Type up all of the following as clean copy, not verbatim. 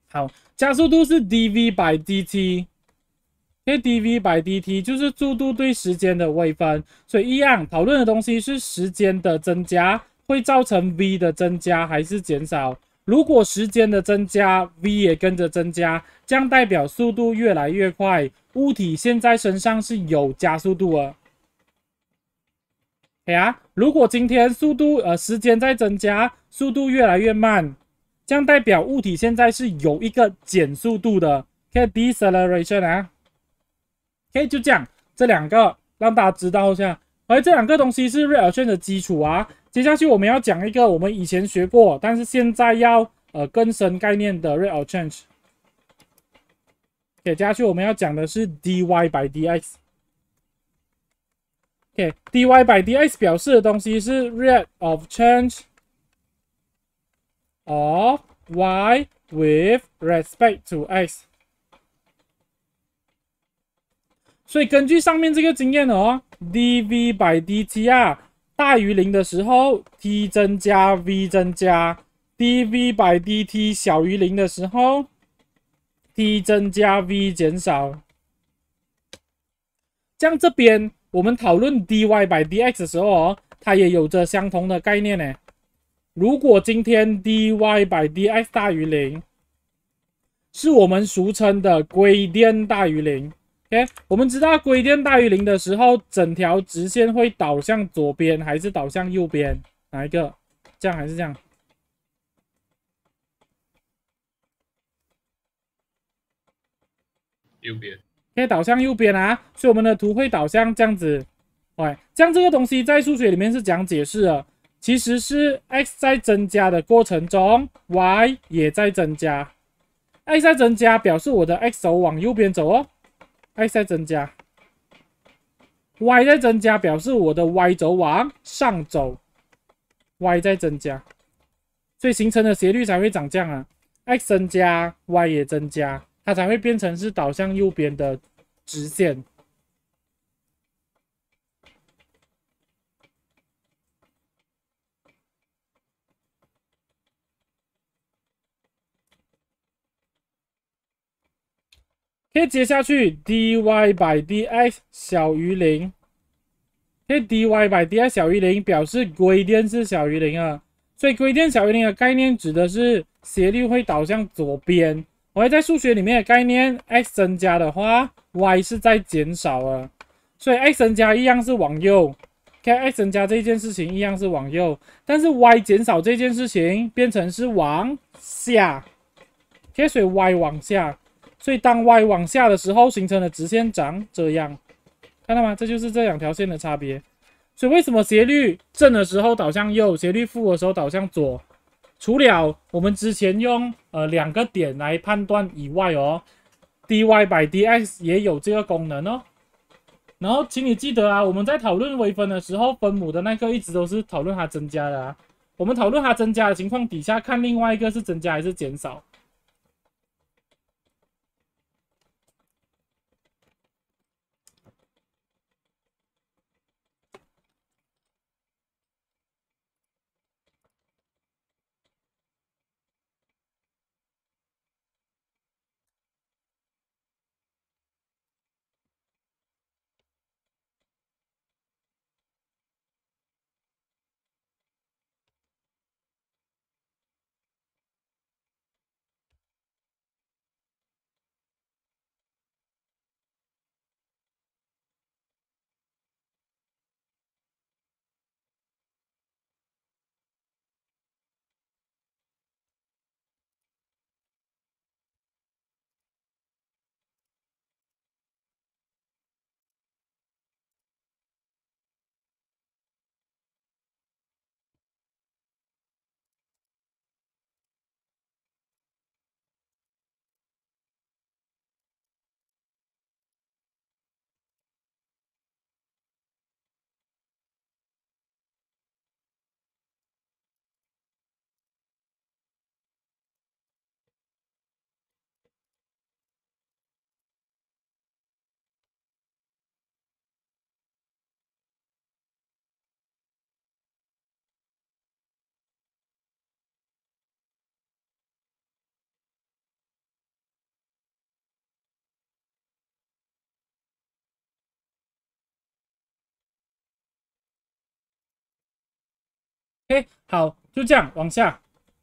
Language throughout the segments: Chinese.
好，加速度是 dv/dt。OK，dv/dt 就是速度对时间的微分，所以一样讨论的东西是时间的增加会造成 v 的增加还是减少。如果时间的增加 v 也跟着增加，这样代表速度越来越快，物体现在身上是有加速度了。哎呀，如果今天时间在增加，速度越来越慢，这样代表物体现在是有一个减速度的，可以 deceleration 啊。OK，就这样，这两个让大家知道一下。而这两个东西是 rate of change 的基础啊。接下去我们要讲一个我们以前学过，但是现在要更深概念的 rate of change。OK，接下去我们要讲的是 dy/dx。OK，dy/dx 表示的东西是 rate of change of y with respect to x。所以根据上面这个经验哦，dv/dt 啊大于0的时候，t 增加 v 增加；dv/dt 小于0的时候，t 增加 v 减少。像这边我们讨论 dy/dx 的时候哦，它也有着相同的概念呢。如果今天 dy/dx 大于0，是我们俗称的归电大于0。OK， 我们知道归电大于0的时候，整条直线会导向左边还是导向右边？哪一个？这样还是这样？ 右边。 可以导向右边啊，所以我们的图会导向这样子。对，这样这个东西在数学里面是怎样解释的？其实是 x 在增加的过程中，y 也在增加。x 在增加表示我的 x 轴往右边走哦 ，x 在增加。y 在增加表示我的 y 轴往上走 ，y 在增加，所以形成的斜率才会长这样啊。x 增加，y 也增加，它才会变成是导向右边的直线。可以接下去 dy/dx 小于0。可以 dy/dx 小于0表示归电是小于0啊，所以归电小于0的概念指的是斜率会导向左边。我会在数学里面的概念 x 增加的话 y 是在减少啊，所以 x 增加一样是往右。OK，x 增加这件事情一样是往右，但是 y 减少这件事情变成是往下。OK，所以 y 往下。所以当 y 往下的时候，形成的直线长这样，看到吗？这就是这两条线的差别。所以为什么斜率正的时候导向右，斜率负的时候导向左？除了我们之前用两个点来判断以外哦，dy/dx 也有这个功能哦。然后请你记得啊，我们在讨论微分的时候，分母的那个一直都是讨论它增加的啊。我们讨论它增加的情况底下，看另外一个是增加还是减少。 OK， 好，就这样往下。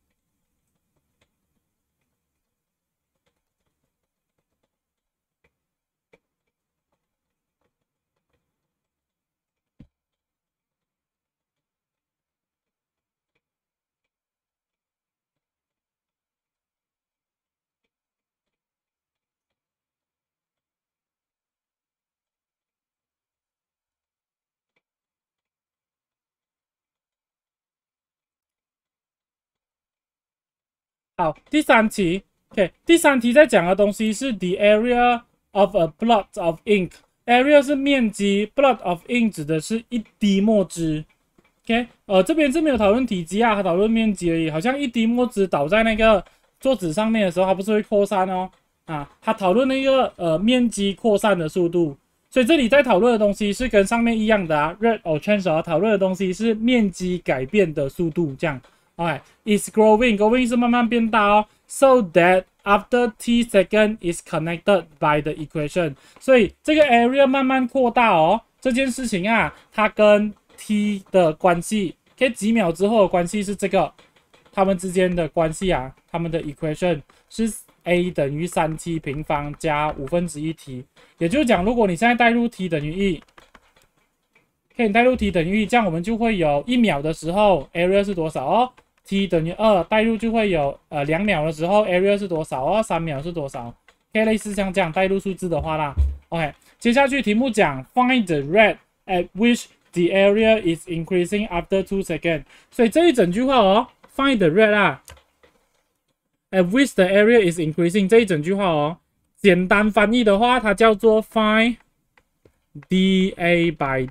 好，第三题，OK， 第三题在讲的东西是 the area of a blot of ink。area 是面积 ，blot of ink 指的是一滴墨汁。OK， 这边是没有讨论体积啊，它讨论面积而已。好像一滴墨汁倒在那个桌子上面的时候，它不是会扩散哦？啊，它讨论那个面积扩散的速度。所以这里在讨论的东西是跟上面一样的啊 ，rate of change 讨论的东西是面积改变的速度，这样。OK，is growing 是慢慢变大哦。So that after t second is connected by the equation， 所以这个 area 慢慢扩大哦，这件事情啊，它跟 t 的关系，可以几秒之后的关系是这个，它们之间的关系啊，它们的 equation 是 a 等于3t 平方加1/5t，也就是讲，如果你现在代入 t 等于1，可以代入 t 等于1，这样我们就会有1秒的时候 area 是多少哦 ？t 等于2，代入就会有2秒的时候 area 是多少哦？3秒是多少？可以类似像这样代入数字的话啦。OK， 接下去题目讲 find the rate at which the area is increasing after 2 seconds。所以这一整句话哦 ，find the rate 啊 ，at which the area is increasing 这一整句话哦，简单翻译的话，它叫做 find dA by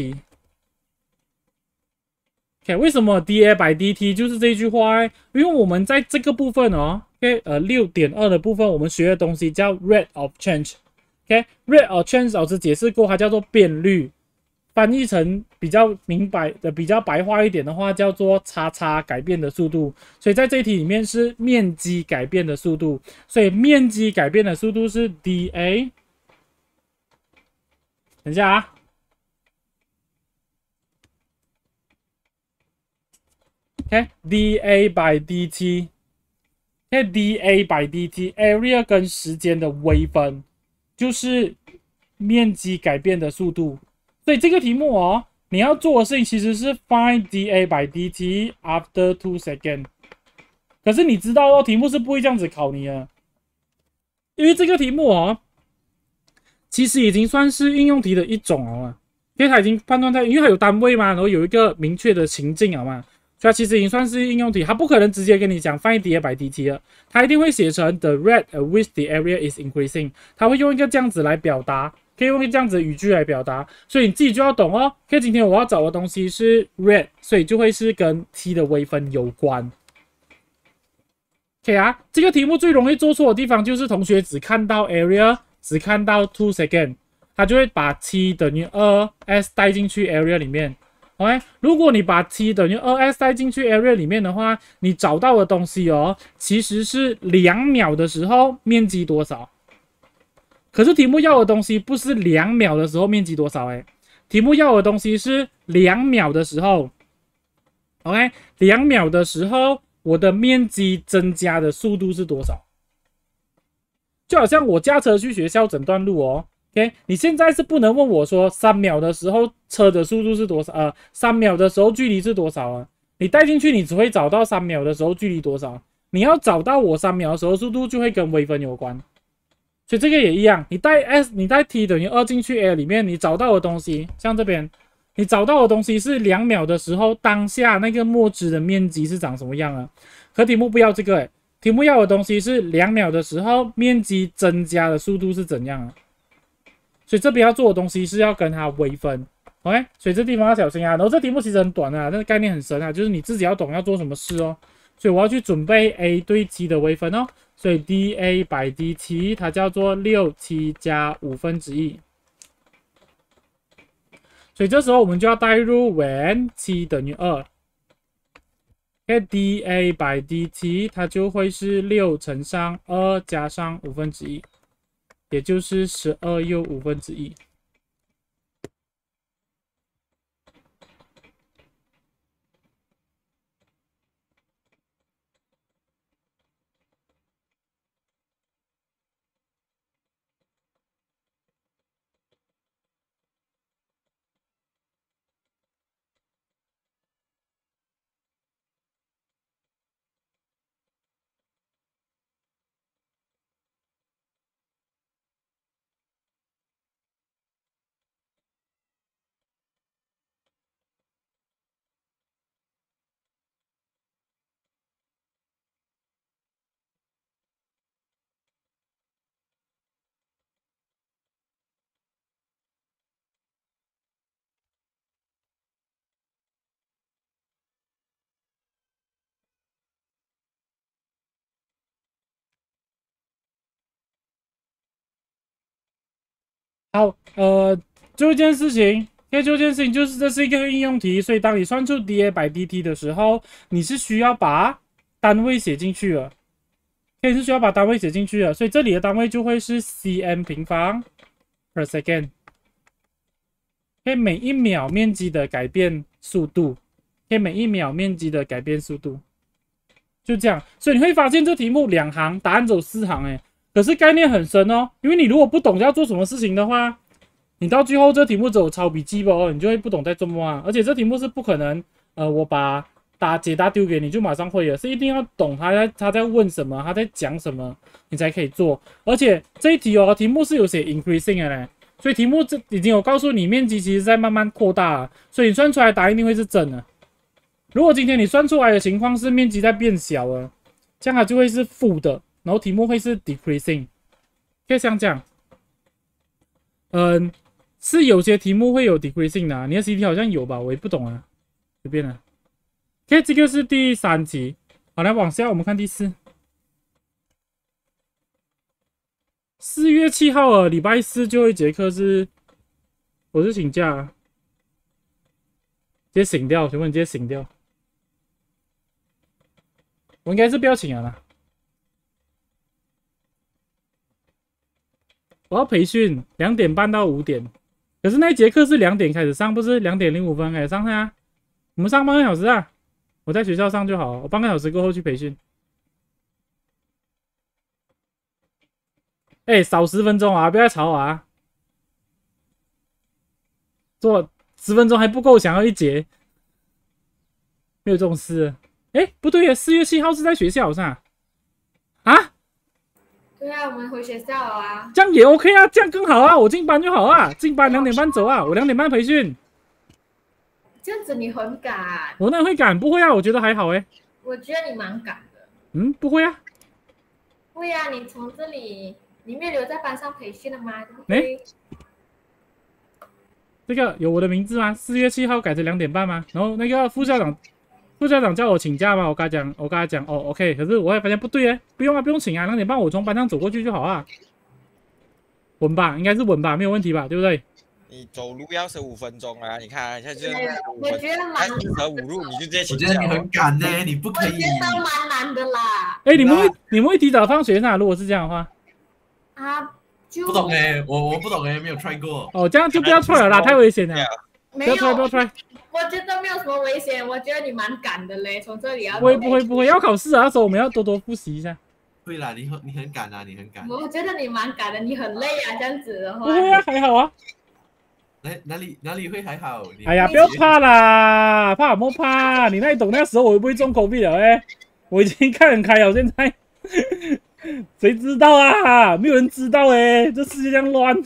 dt。OK， 为什么 dA by dt 就是这句话呢？因为我们在这个部分哦 ，6.2 的部分，我们学的东西叫 rate of change。OK，rate of change 老师解释过，它叫做变率。翻译成比较明白的、比较白话一点的话，叫做叉叉改变的速度。所以在这一题里面是面积改变的速度，所以面积改变的速度是 dA。等一下啊。OK，dA by dt。OK，dA by dt，area 跟时间的微分就是面积改变的速度。所以这个题目哦，你要做的事情其实是 find dA by dt after 2 seconds。可是你知道哦，题目是不会这样子考你的，因为这个题目哦，其实已经算是应用题的一种了。因为它已经判断在，因为它有单位嘛，然后有一个明确的情境了嘛，所以它其实已经算是应用题，它不可能直接跟你讲 find dA by dt 了，它一定会写成 the rate at which the area is increasing， 它会用一个这样子来表达，可以用一个这样子的语句来表达，所以你自己就要懂哦。可以，今天我要找的东西是 rate， 所以就会是跟 t 的微分有关。OK 啊，这个题目最容易做错的地方就是同学只看到 area， 只看到2 second。它就会把 t 等于2s 带进去 area 里面。OK， 如果你把 t 等于2s 带进去 area 里面的话，你找到的东西哦，其实是2秒的时候面积多少。可是题目要的东西不是2秒的时候面积多少，题目要的东西是2秒的时候。OK， 2秒的时候，我的面积增加的速度是多少？就好像我驾车去学校整段路哦。OK， 你现在是不能问我说3秒的时候车的速度是多少？3秒的时候距离是多少啊？你带进去，你只会找到3秒的时候距离多少。你要找到我3秒的时候速度，就会跟微分有关。所以这个也一样，你带 t 等于2进去 A 里面，你找到的东西，像这边，你找到的东西是2秒的时候当下那个墨汁的面积是长什么样啊？可题目不要这个，题目要的东西是2秒的时候面积增加的速度是怎样啊？所以这边要做的东西是要跟它微分 ，OK？ 所以这地方要小心啊。然后这题目其实很短啊，但是概念很深啊，就是你自己要懂要做什么事哦。所以我要去准备 a 对 t 的微分哦。所以 dA by dt 它叫做6t 加1/5。所以这时候我们就要代入 when t 等于2。dA by dt 它就会是6乘上2加上1/5。也就是12又1/5。 好，最后一件事情，最后一件事情就是这是一个应用题，所以当你算出 dA/dt 的时候，你是需要把单位写进去的，是需要把单位写进去的，所以这里的单位就会是 cm 平方 per second。每一秒面积的改变速度，每一秒面积的改变速度，就这样。所以你会发现这题目2行，答案只有4行，可是概念很深哦。因为你如果不懂要做什么事情的话，你到最后这题目只有抄笔记本哦，你就会不懂在做么啊。而且这题目是不可能，我把解答丢给你就马上会了，是一定要懂他在问什么，他在讲什么，你才可以做。而且这一题哦，题目是有写 increasing 的嘞。所以题目这已经有告诉你，面积其实在慢慢扩大了，所以你算出来的答案一定会是正的。如果今天你算出来的情况是面积在变小了，这样它就会是负的，然后题目会是 decreasing。可以像这样，是有些题目会有 decreasing 的，你的习题好像有吧？我也不懂啊，随便了。OK， 这个是第3题。好，来往下我们看第4。4月7号啊，礼拜4最后一节课是，我是请假，直接醒掉，请问你直接醒掉？我应该是不要请了啦。我要培训2点半到5点，可是那一节课是2点开始上，不是2点05分开始上啊？我们上半个小时啊，我在学校上就好，我半个小时过后去培训。少10分钟啊！不要再吵我啊！做10分钟还不够，想要一节，没有这种事。不对呀，4月7号是在学校上啊？ 对啊，我们回学校了啊。 这样也 OK 啊，这样更好啊，我进班就好啊，进班2点半走啊，我2点半培训。 这样子你很赶。 我哪会赶？不会啊，我觉得还好我觉得你蛮赶的。 不会啊。 会啊，你从这里。你没有留在班上培训了吗？ 这个有我的名字吗？4月7号改成2点半吗？然后那个副校长叫我请假嘛，我跟他讲哦 OK， 可是我也发现不对不用啊，不用请啊，2点半我从班上走过去就好啊。稳吧，应该是稳吧，没有问题吧，对不对？ 你走路要15分钟啊！你看，现在我觉得蛮 45路你就直接请假。 我觉得你很赶呢，你不可以。 我觉得蛮难的啦。 你们会提早放学啊？如果是这样的话。 啊，就不懂我不懂没有 try 过。 哦，这样就不要 try 了啦，太危险了。 不要 try， 不要 try。 我觉得没有什么危险，我觉得你蛮赶的嘞，从这里要。 不会，要考试啊，所以我们要多多复习一下。 对啦，你很赶啊，你很赶。 我觉得你蛮赶的，你很累啊，这样子的话。 不会啊，还好啊。 哪里会还好？ 哎呀，不要怕啦，怕什么怕？你那懂那时候我会不会中 COVID 了我已经看很开了，现在谁知道啊？没有人知道这世界这样乱。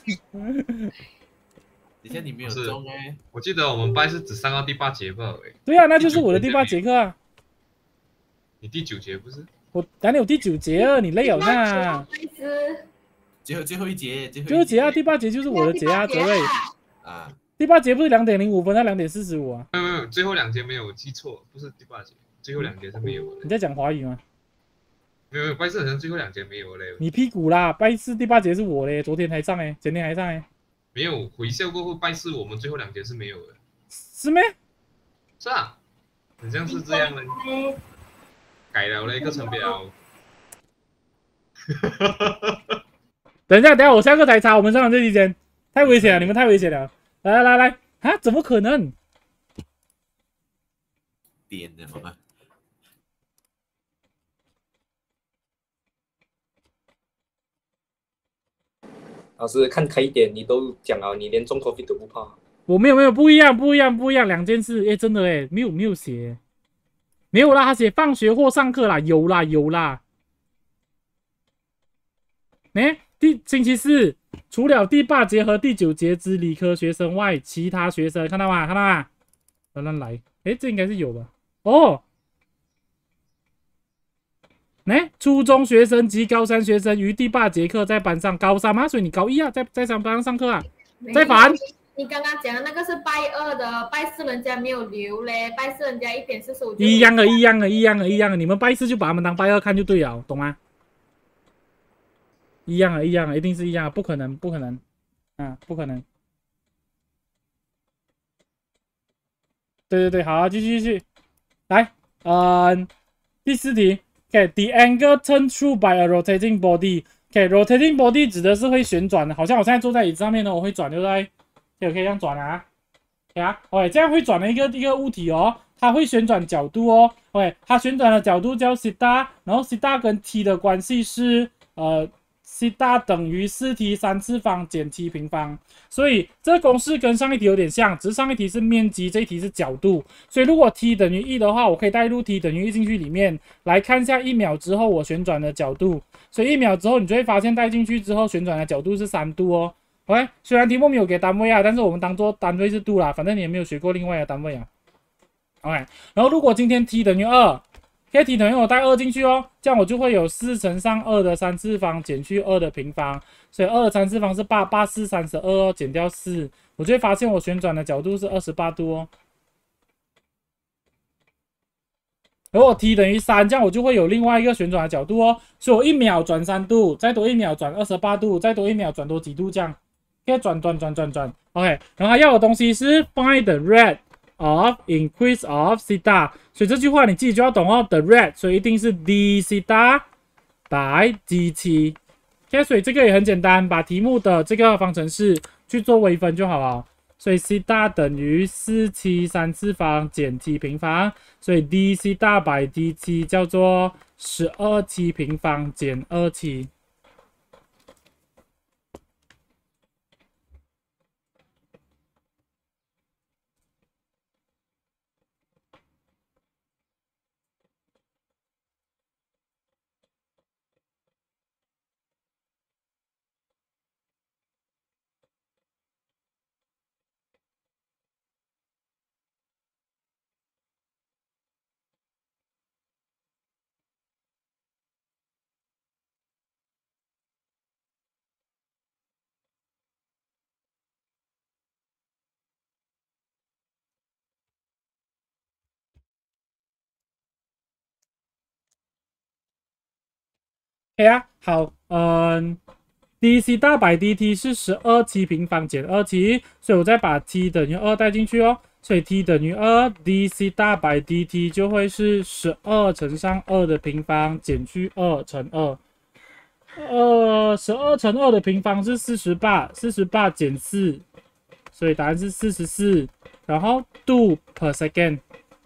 等下你没有中我记得我们班是只上到第8节吧？ 对啊，那就是我的第8节课啊。 你第9节不是？ 我哪里有第9节啊？你累了那？ 最后一节啊，第8节就是我的节啊，泽瑞。 啊， 第8节不是2点05分，那2点45啊。 没有，最后2节没有，我记错，不是第8节，最后2节是没有的。 你在讲华语吗？ 没有，拜四好像最后2节没有嘞。 你屁股啦，拜四第8节是我嘞，昨天还上前天还上没有，回校过后拜四我们最后2节是没有的。 是咩？ 是啊，好像是这样的。改了那个程表。 等一下，我下课才查，我们上这期间太危险了，你们太危险了。来啊，怎么可能？ 颠的吗？ 老师看开一点，你都讲了，你连中 COVID 都不怕。 我没有，不一样，2件事，真的没有写，没有啦，他写放学或上课啦，有啦。星期4，除了第8节和第9节之理科学生外，其他学生看到吗？乱来，这应该是有吧？哦。初中学生及高3学生于第8节课在班上，高3吗？所以你高1啊，在班上上课啊，在烦。 你刚刚讲的那个是拜2的，拜4人家没有留嘞，拜4人家1点45。 一样的，你们拜4就把他们当拜2看就对了，懂吗？一样的，一定是一样的，不可能啊！ 不可能。对，好，继续，来，第4题 ，OK，the angle turned through by a rotating body。OK，rotating body 指的是会旋转的，好像我现在坐在椅子上面呢，我会转，对不对？可以这样转啊，对啊 ，OK， 这样会转的一个物体哦，它会旋转角度哦 ，OK， 它旋转的角度叫西塔，然后西塔跟 t 的关系是西塔等于4t 3次方减 t 平方，所以这个公式跟上一题有点像，只是上一题是面积，这一题是角度。所以如果 t 等于1的话，我可以带入 t 等于1进去里面，来看一下1秒之后我旋转的角度。所以1秒之后，你就会发现带进去之后旋转的角度是3度哦。OK， 虽然题目没有给单位啊，但是我们当做单位是度啦，反正你也没有学过另外的单位啊。OK， 然后如果今天 t 等于2。t 等于我带2进去哦，这样我就会有4乘上2的3次方减去2的平方，所以2的3次方是8，8 4 32哦，减掉4，我就会发现我旋转的角度是28度哦。如果 t 等于3，这样我就会有另外一个旋转的角度哦，所以我1秒转3度，再多1秒转28度，再多1秒转多几度这样，可以转。OK， 然后还要的东西是 find the rate of increase of theta， 所以这句话你自己就要懂哦 ，the rate， 所以一定是 d theta by dt。OK， 所以这个也很简单，把题目的这个方程式去做微分就好了。所以 theta 等于4t 3次方减 t 平方，所以 d theta by dt 叫做12t 平方减2t。OK 啊，好，d theta by dt 是12t 平方减2t，所以我再把 t 等于2带进去哦，所以 t 等于2，d theta by dt 就会是12乘上2的平方减去2乘2，12乘2的平方是48减4，所以答案是44，然后度 per second。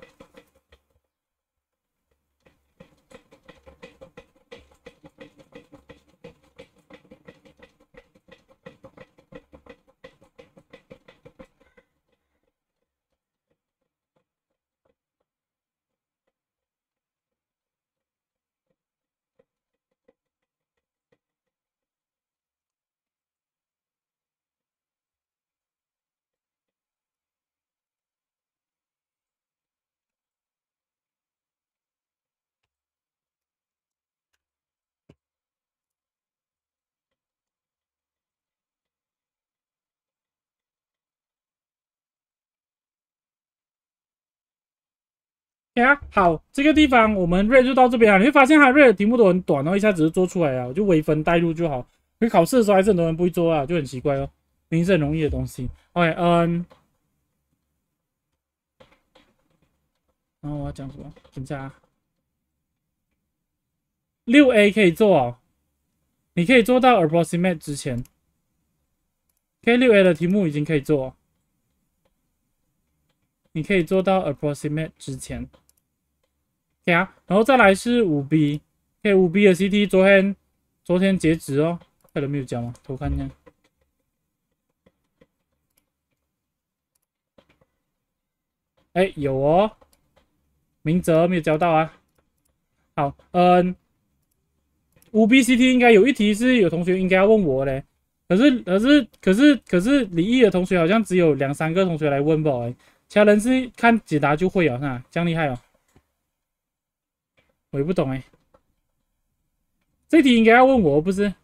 好，这个地方我们 rate 就到这边了。你会发现它 rate 的题目都很短哦，一下子就做出来了，我就微分带入就好。因为考试的时候还是很多人不会做啊，就很奇怪哦。明明是很容易的东西。OK， 然后我要讲什么？等一下啊。6A 可以做哦，你可以做到 approximate 之前。OK，6A 的题目已经可以做哦，你可以做到 approximate 之前。OK 啊，然后再来是5B，OK， 5B 的 CT 昨天截止哦，看有没有交吗？偷看一下。哎，有哦，明哲没有交到啊。好，5B CT 应该有一题是有同学应该要问我嘞，可是李毅的同学好像只有2、3个同学来问吧，其他人是看解答就会啊，那这样厉害哦。我也不懂哎，这题应该要问我不是？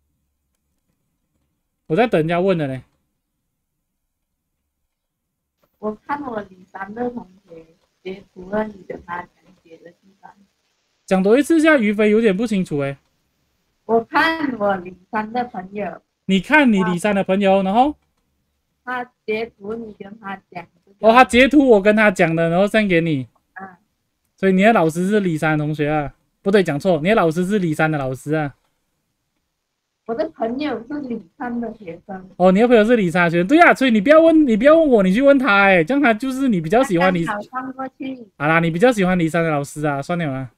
我在等人家问的呢。 我看我李三的同学截图了你跟他讲解的地方。 讲多一次下，于飞有点不清楚哎。 我看我李三的朋友你看你李珊的朋友，然后他截图你跟他讲。 哦，他截图我跟他讲的，然后send给你。 啊， 所以你的老师是李珊同学啊？不对，讲错，你的老师是李珊的老师啊。 我的朋友是李三的学生。 哦，你的朋友是李珊的学生，对啊，所以你不要问我，你去问他，哎，这样他就是你比较喜欢李。 刚好放过去。 好啦，你比较喜欢李珊的老师啊，算了啦。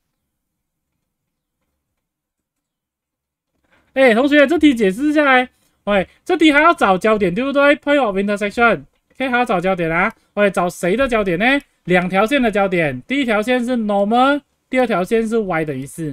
哎，同学，这题解释一下来。喂，这题还要找焦点，对不对 ？Point of intersection，OK，还要找焦点啊。喂，找谁的焦点呢？两条线的焦点，第一条线是 normal， 第二条线是 y 等于4。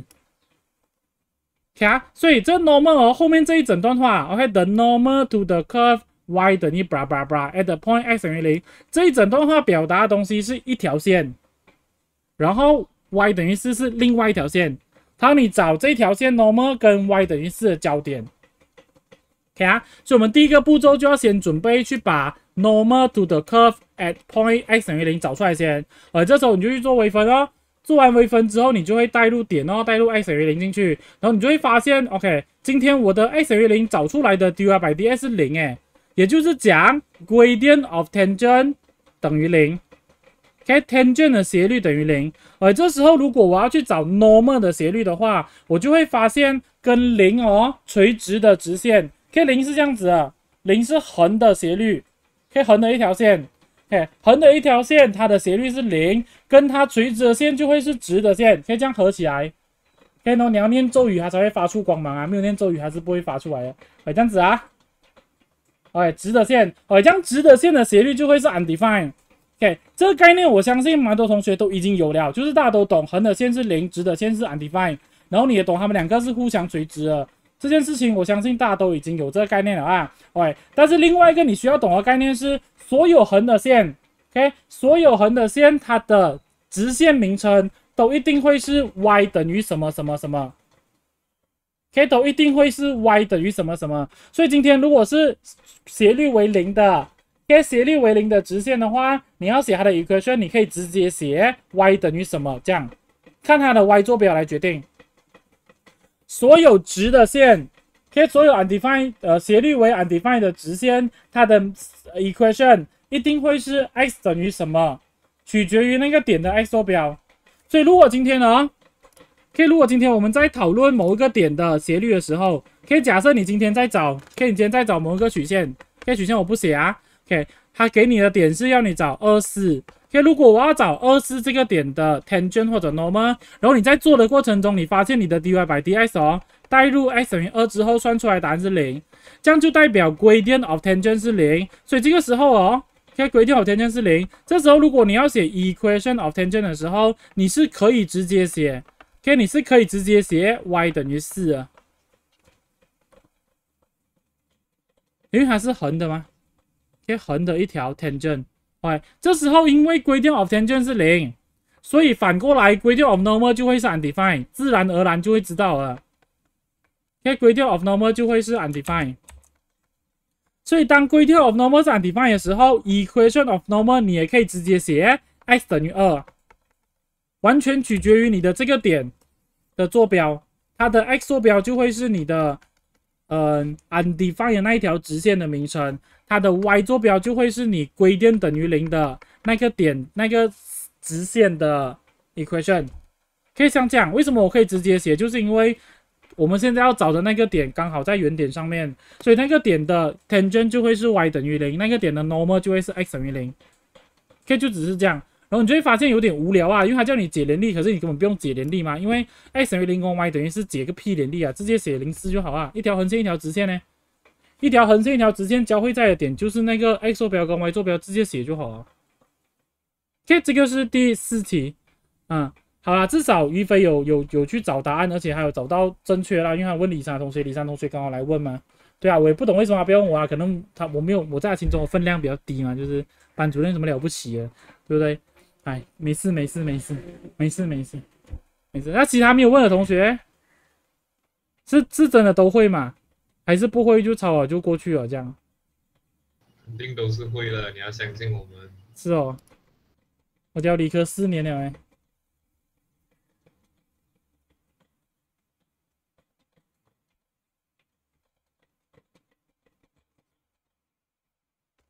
所以这 normal 后面这一整段话 ，OK，the normal to the curve y 等于 blah blah blah at the point x 等于0，这一整段话表达的东西是一条线，然后 y 等于4是另外一条线。好，你找这条线 normal 跟 y 等于4的交点。所以我们第一个步骤就要先准备去把 normal to the curve at point x 等于0找出来先。这时候你就去做微分哦。做完微分之后，你就会带入点哦，带入 x 等于0进去，然后你就会发现 ，OK， 今天我的 x 等于0找出来的 dy/dx 是0，哎，也就是讲 gradient of tangent 等于0。tangent 的斜率等于0。这时候如果我要去找 normal 的斜率的话，我就会发现跟0哦垂直的直线，0是这样子的，0是横的斜率，横的一条线。横的一条线，它的斜率是0，跟它垂直的线就会是直的线，可以这样合起来。然后你要念咒语，它才会发出光芒啊，没有念咒语它是不会发出来的。这样子啊，直的线，这样直的线的斜率就会是 undefined。这个概念我相信蛮多同学都已经有了，就是大家都懂，横的线是0，直的线是 undefined， 然后你也懂它们两个是互相垂直的。这件事情我相信大家都已经有这个概念了啊。但是另外一个你需要懂的概念是，所有横的线 ，OK， 所有横的线它的直线名称都一定会是 y 等于什么什么什么 ，OK， 都一定会是 y 等于什么什么。所以今天如果是斜率为0的，OK， 斜率为0的直线的话，你要写它的 equation， 你可以直接写 y 等于什么，这样看它的 y 坐标来决定。所有直的线 ，OK， 所有 undefined 斜率为 undefined 的直线，它的 equation 一定会是 x 等于什么，取决于那个点的 x 坐标。所以如果今天呢，如果今天我们在讨论某一个点的斜率的时候，假设你今天在找，你今天在找某一个曲线，曲线我不写啊，OK， 它给你的点是要你找24。如果我要找24这个点的 tangent 或者 normal， 然后你在做的过程中，你发现你的 dy/dx 哦，代入 x 等于2之后算出来答案是0，这样就代表 gradient of tangent 是0，所以这个时候哦，gradient of tangent 是0，这时候如果你要写 equation of tangent 的时候，你是可以直接写你是可以直接写 y 等于4啊，因为它是横的嘛，横的一条 tangent。这时候因为 gradient of tangent 是0，所以反过来 gradient of normal 就会是 undefined， 自然而然就会知道了。gradient of normal 就会是 undefined。所以当 gradient of normal 是 undefined 的时候 ，equation of normal 你也可以直接写 x 等于2，完全取决于你的这个点的坐标，它的 x 坐标就会是你的undefined 的那一条直线的名称。它的 y 坐标就会是你 gradient 等于0的那个点那个直线的 equation， 可以像这样。为什么我可以直接写？就是因为我们现在要找的那个点刚好在原点上面，所以那个点的 tangent 就会是 y 等于0，那个点的 normal 就会是 x 等于0。OK， 就只是这样。然后你就会发现有点无聊啊，因为它叫你解联立，可是你根本不用解联立嘛，因为 x 等于0跟 y 等于4解个屁联立啊，直接写04就好啊，一条横线一条直线呢。一条横线一条直线交汇在的点就是那个 x 坐标跟 y 坐标，直接写就好了。OK， 这个是第4题。好啦，至少于飞有去找答案，而且还有找到正确啦，因为他问李珊同学，李珊同学刚好来问嘛。对啊，我也不懂为什么他不要问我啊，可能我在他心中的分量比较低嘛，就是班主任什么了不起的，对不对？哎，没事。那其他没有问的同学，是真的都会吗？还是不会就抄了就过去了这样？ 肯定都是会的，你要相信我们。 是哦，我教理科4年了哎。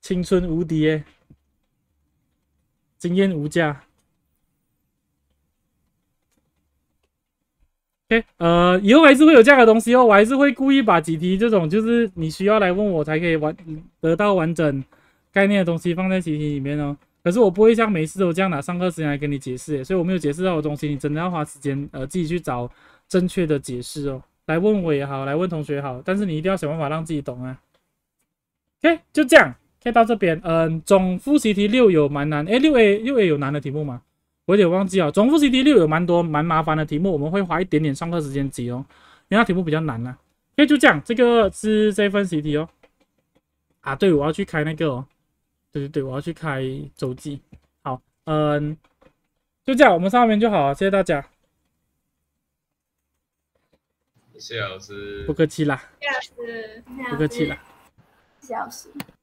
青春无敌耶，经验无价。OK， 以后还是会有这样的东西哦，我还是会故意把几题这种就是你需要来问我才可以得到完整概念的东西放在习题里面哦。可是我不会像每次都这样拿上课时间来跟你解释，所以我没有解释到的东西，你真的要花时间自己去找正确的解释哦。来问我也好，来问同学也好，但是你一定要想办法让自己懂啊。OK， 就这样，可以到这边。总复习题6有蛮难，6A 有难的题目吗？我有点忘记了。总复习题6有蛮多蛮麻烦的题目，我们会花一点点上课时间解哦，因为它题目比较难啦。OK， 就这样，这个是这份习题哦。啊，对，我要去开那个哦。对，我要去开周记。好，就这样，我们上面就好了，谢谢大家。 谢谢老师。 不客气啦， 这样子。 不客气啦。 笑死。